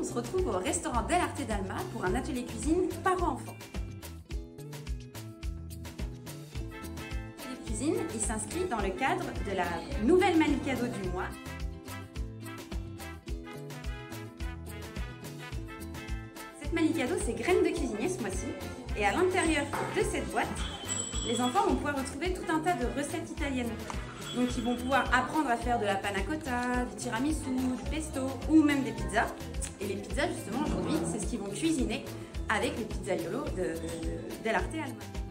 on se retrouve au restaurant Dell'Arte d'Alma pour un atelier cuisine parents-enfants. L'atelier cuisine, il s'inscrit dans le cadre de la nouvelle Malicado du mois. Cette Malicado, c'est graines de cuisinier ce mois-ci. Et à l'intérieur de cette boîte, les enfants vont pouvoir retrouver tout un tas de recettes italiennes. Donc ils vont pouvoir apprendre à faire de la panna cotta, du tiramisu, du pesto ou même des pizzas. Et les pizzas justement aujourd'hui, c'est ce qu'ils vont cuisiner avec les pizzaiolo de Dell'Arte Alma.